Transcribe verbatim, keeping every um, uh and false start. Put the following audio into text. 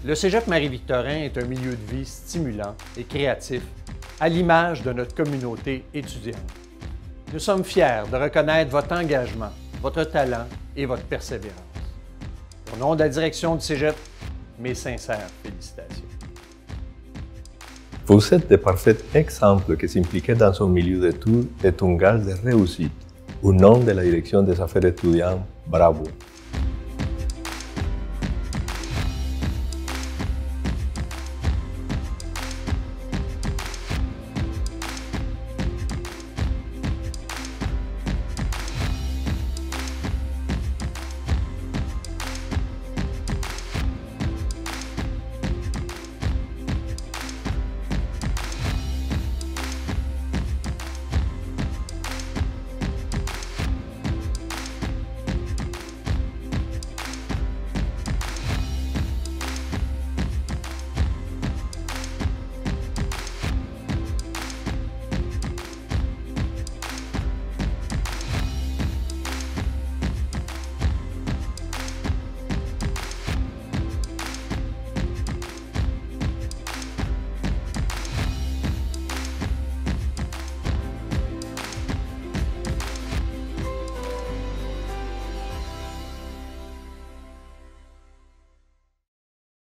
Le Cégep Marie-Victorin est un milieu de vie stimulant et créatif, à l'image de notre communauté étudiante. Nous sommes fiers de reconnaître votre engagement, votre talent et votre persévérance. Au nom de la direction du Cégep, mes sincères félicitations. Vous êtes de parfaits exemples que s'impliquer dans un milieu d'études est un gage de réussite. Au nom de la direction des affaires étudiantes, bravo!